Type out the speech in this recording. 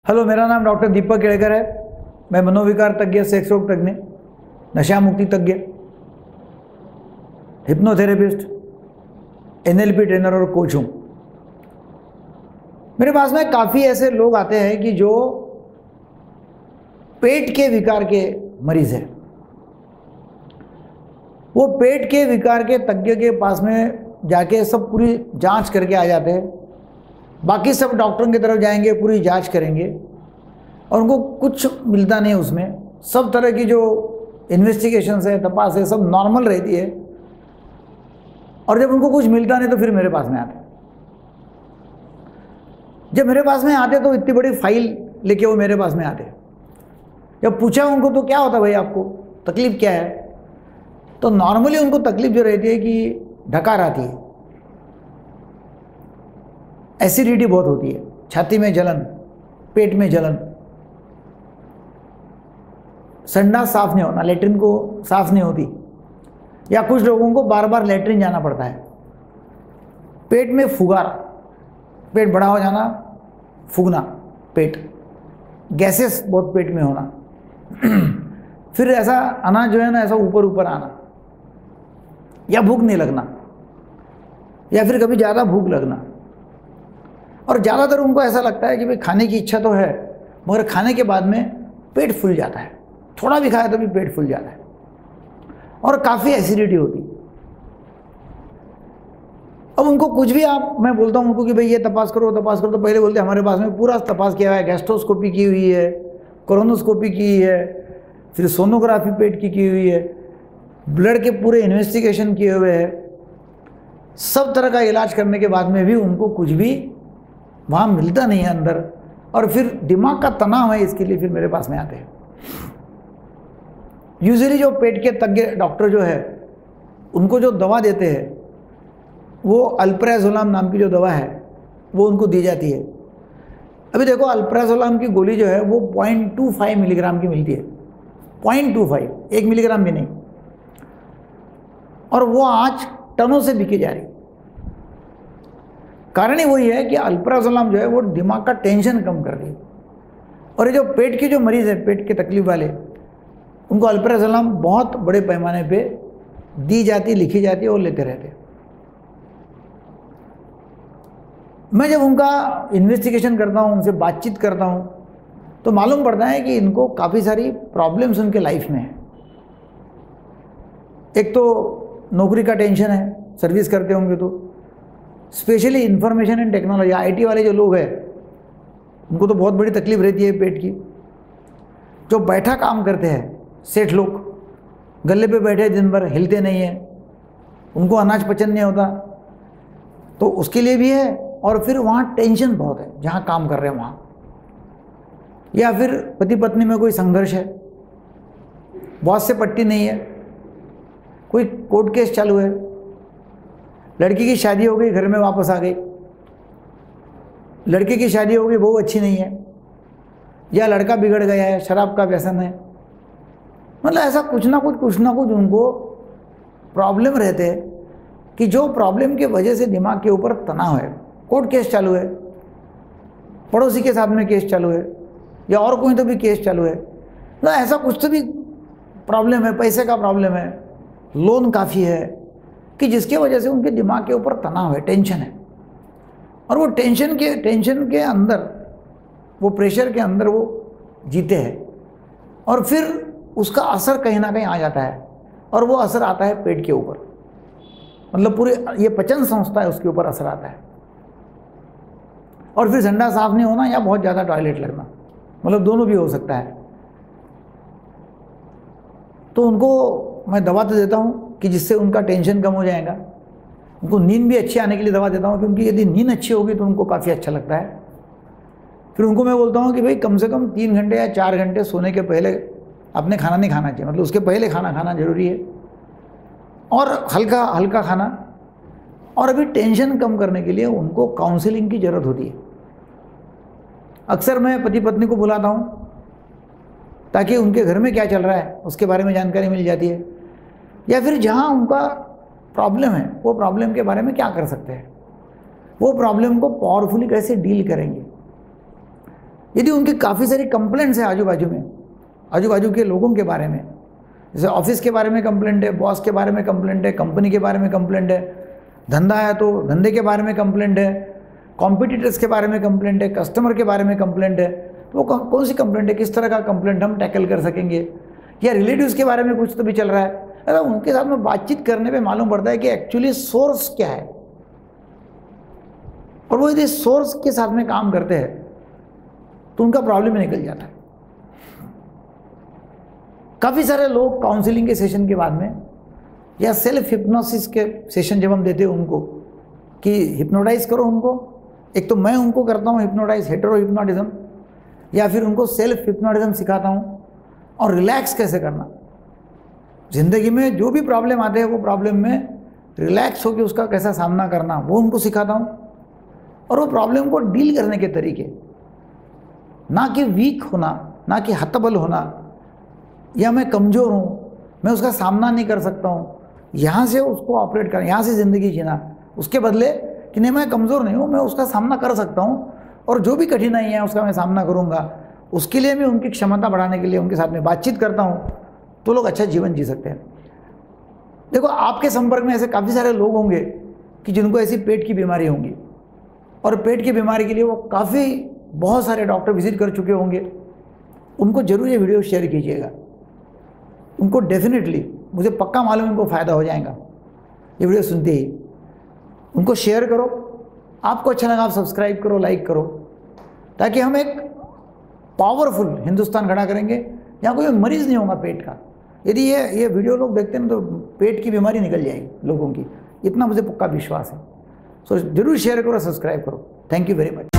Hello, मेरा नाम doctor दीपक केड़कर है। मैं मनोविकार तज्ञ, सेक्स रोग तज्ञ, नशा मुक्ति तज्ञ, हिप्नोथेरेपिस्ट, एनएलपी ट्रेनर और कोच हूँ। मेरे पास में काफ़ी ऐसे लोग आते हैं कि जो पेट के विकार के मरीज हैं। वो पेट के विकार के तज्ञ के पास में जाके सब पूरी जांच करके आ जाते हैं। बाकी सब डॉक्टरों की तरफ जाएंगे, पूरी जांच करेंगे और उनको कुछ मिलता नहीं उसमें। सब तरह की जो इन्वेस्टिगेशंस है, तपास है, सब नॉर्मल रहती है। और जब उनको कुछ मिलता नहीं तो फिर मेरे पास में आते। जब मेरे पास में आते तो इतनी बड़ी फाइल लेके वो मेरे पास में आते। जब पूछा उनको तो क्या होता भाई, आपको तकलीफ क्या है, तो नॉर्मली उनको तकलीफ जो रहती है कि ढकार आती है, एसिडिटी बहुत होती है, छाती में जलन, पेट में जलन, संडास साफ नहीं होना, लेटरिन को साफ नहीं होती, या कुछ लोगों को बार बार लेटरिन जाना पड़ता है। पेट में फुगार, पेट बड़ा हो जाना, फूगना, पेट, गैसेस बहुत पेट में होना, फिर ऐसा अनाज जो है ना ऐसा ऊपर ऊपर आना, या भूख नहीं लगना, या फिर कभी ज़्यादा भूख लगना। और ज़्यादातर उनको ऐसा लगता है कि भाई खाने की इच्छा तो है, मगर खाने के बाद में पेट फूल जाता है, थोड़ा भी खाया तो भी पेट फूल जाता है और काफ़ी एसिडिटी होती है। अब उनको कुछ भी मैं बोलता हूँ उनको कि भाई ये तपास करो तपास करो, तो पहले बोलते हमारे पास में पूरा तपास किया हुआ है, गैस्ट्रोस्कोपी की हुई है, कोरोनोस्कोपी की है, फिर सोनोग्राफी पेट की हुई है, ब्लड के पूरे इन्वेस्टिगेशन किए हुए हैं। सब तरह का इलाज करने के बाद में भी उनको कुछ भी वहाँ मिलता नहीं है अंदर, और फिर दिमाग का तनाव है, इसके लिए फिर मेरे पास में आते हैं। यूजुअली जो पेट के तज्ञ डॉक्टर जो है उनको जो दवा देते हैं वो अल्प्राजोलाम नाम की जो दवा है वो उनको दी जाती है। अभी देखो, अल्प्राजोलाम की गोली जो है वो 0.25 मिलीग्राम की मिलती है, 0.25, 1 मिलीग्राम भी नहीं, और वो आज टनों से बिकी जा रही। कारण ही वही है कि अल्प्राजोलाम जो है वो दिमाग का टेंशन कम कर रही है। और ये जो पेट के जो मरीज़ हैं, पेट के तकलीफ वाले, उनको अल्प्राजोलाम बहुत बड़े पैमाने पे दी जाती, लिखी जाती है और लेते रहते हैं। मैं जब उनका इन्वेस्टिगेशन करता हूँ, उनसे बातचीत करता हूँ, तो मालूम पड़ता है कि इनको काफ़ी सारी प्रॉब्लम्स उनके लाइफ में है। एक तो नौकरी का टेंशन है, सर्विस करते होंगे तो, specially information and technology, IT वाले जो लोग हैं उनको तो बहुत बड़ी तकलीफ रहती है पेट की। जो बैठा काम करते हैं, सेठ लोग गले पे बैठे दिन भर, हिलते नहीं हैं, उनको अनाज पचन नहीं होता, तो उसके लिए भी है। और फिर वहाँ टेंशन बहुत है जहाँ काम कर रहे हैं वहाँ, या फिर पति पत्नी में कोई संघर्ष है, बॉस से पट्टी नहीं है, कोई कोर्ट केस चालू है, लड़की की शादी हो गई, घर में वापस आ गई, लड़के की शादी हो गई, बहू अच्छी नहीं है, या लड़का बिगड़ गया है, शराब का व्यसन है, मतलब ऐसा कुछ ना कुछ उनको प्रॉब्लम रहते हैं कि जो प्रॉब्लम की वजह से दिमाग के ऊपर तनाव है। कोर्ट केस चालू है, पड़ोसी के साथ में केस चालू है, या और कोई तो भी केस चालू है, तो ऐसा कुछ तो भी प्रॉब्लम है, पैसे का प्रॉब्लम है, लोन काफ़ी है, कि जिसके वजह से उनके दिमाग के ऊपर तनाव है, टेंशन है। और वो टेंशन के अंदर, वो प्रेशर के अंदर वो जीते हैं, और फिर उसका असर कहीं ना कहीं आ जाता है, और वो असर आता है पेट के ऊपर, मतलब पूरे ये पचन संस्था है उसके ऊपर असर आता है। और फिर संडास साफ नहीं होना या बहुत ज़्यादा टॉयलेट लगना, मतलब दोनों भी हो सकता है। तो उनको मैं दवा तो देता हूँ कि जिससे उनका टेंशन कम हो जाएगा। उनको नींद भी अच्छी आने के लिए दवा देता हूँ, क्योंकि यदि नींद अच्छी होगी तो उनको काफ़ी अच्छा लगता है। फिर उनको मैं बोलता हूँ कि भाई कम से कम 3 घंटे या 4 घंटे सोने के पहले आपने खाना नहीं खाना चाहिए, मतलब उसके पहले खाना खाना जरूरी है, और हल्का हल्का खाना। और अभी टेंशन कम करने के लिए उनको काउंसलिंग की ज़रूरत होती है। अक्सर मैं पति पत्नी को बुलाता हूँ ताकि उनके घर में क्या चल रहा है उसके बारे में जानकारी मिल जाती है, या फिर जहाँ उनका प्रॉब्लम है वो प्रॉब्लम के बारे में क्या कर सकते हैं, वो प्रॉब्लम को पावरफुली कैसे डील करेंगे। यदि उनकी काफ़ी सारी कंप्लेंट्स हैं आजू बाजू के लोगों के बारे में, जैसे ऑफिस के बारे में कंप्लेंट है, बॉस के बारे में कंप्लेंट है, कंपनी के बारे में कंप्लेंट है, धंधा है तो धंधे के बारे में कंप्लेंट है, कॉम्पिटिटर्स के बारे में कंप्लेंट है, कस्टमर के बारे में कंप्लेंट है, तो वो कौन सी कंप्लेंट है, किस तरह का कंप्लेंट हम टैकल कर सकेंगे, या रिलेटिव्स के बारे में कुछ तो भी चल रहा है, अगर उनके साथ में बातचीत करने पे मालूम पड़ता है कि एक्चुअली सोर्स क्या है, और वो यदि सोर्स के साथ में काम करते हैं तो उनका प्रॉब्लम में निकल जाता है। काफ़ी सारे लोग काउंसलिंग के सेशन के बाद में या सेल्फ हिप्नोसिस के सेशन जब हम देते हैं उनको कि हिप्नोटाइज करो उनको, एक तो मैं उनको करता हूँ हिप्नोटाइज, हेटेरो हिप्नोटिज्म, या फिर उनको सेल्फ हिप्नोटिज्म सिखाता हूँ, और रिलैक्स कैसे करना, ज़िंदगी में जो भी प्रॉब्लम आते हैं वो प्रॉब्लम में रिलैक्स होकर उसका कैसा सामना करना वो उनको सिखाता हूँ, और वो प्रॉब्लम को डील करने के तरीके, ना कि वीक होना, ना कि हतबल होना, या मैं कमज़ोर हूँ, मैं उसका सामना नहीं कर सकता हूँ, यहाँ से उसको ऑपरेट करना, यहाँ से ज़िंदगी जीना, उसके बदले कि नहीं मैं कमज़ोर नहीं हूँ, मैं उसका सामना कर सकता हूँ, और जो भी कठिनाई है उसका मैं सामना करूँगा, उसके लिए मैं उनकी क्षमता बढ़ाने के लिए उनके साथ में बातचीत करता हूँ, तो लोग अच्छा जीवन जी सकते हैं। देखो, आपके संपर्क में ऐसे काफ़ी सारे लोग होंगे कि जिनको ऐसी पेट की बीमारी होंगी, और पेट की बीमारी के लिए वो बहुत सारे डॉक्टर विजिट कर चुके होंगे, उनको जरूर ये वीडियो शेयर कीजिएगा, उनको डेफिनेटली, मुझे पक्का मालूम उनको फ़ायदा हो जाएगा ये वीडियो सुनते ही। उनको शेयर करो, आपको अच्छा लगा आप सब्सक्राइब करो, लाइक करो, ताकि हम एक पावरफुल हिंदुस्तान खड़ा करेंगे जहाँ कोई मरीज़ नहीं होगा पेट का। यदि ये वीडियो लोग देखते हैं तो पेट की बीमारी निकल जाएगी लोगों की, इतना मुझे पक्का विश्वास है। सो जरूर शेयर करो, सब्सक्राइब करो। Thank you very much.